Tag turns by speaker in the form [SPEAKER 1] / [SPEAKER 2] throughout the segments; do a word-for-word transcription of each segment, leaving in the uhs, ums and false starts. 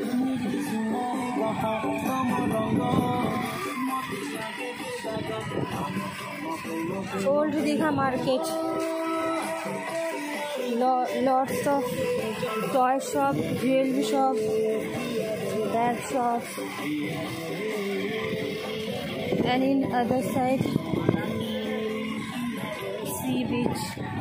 [SPEAKER 1] Old Digha market, lots of toy shop, jewellery shop, bag shop, and in other side sea beach.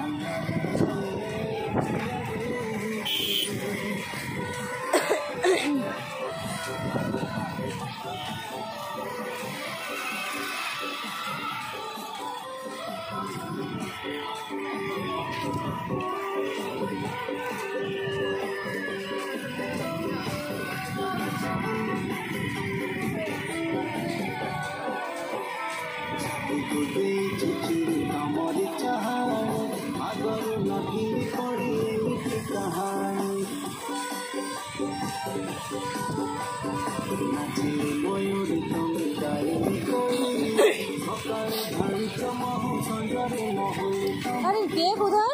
[SPEAKER 1] अरे देख उधर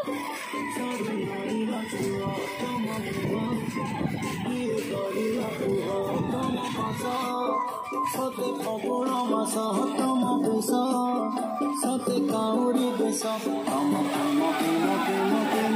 [SPEAKER 2] सते फगुण मास तम बेश सते काउरी बेश तम प्रेम प्रेम प्रेम प्रेम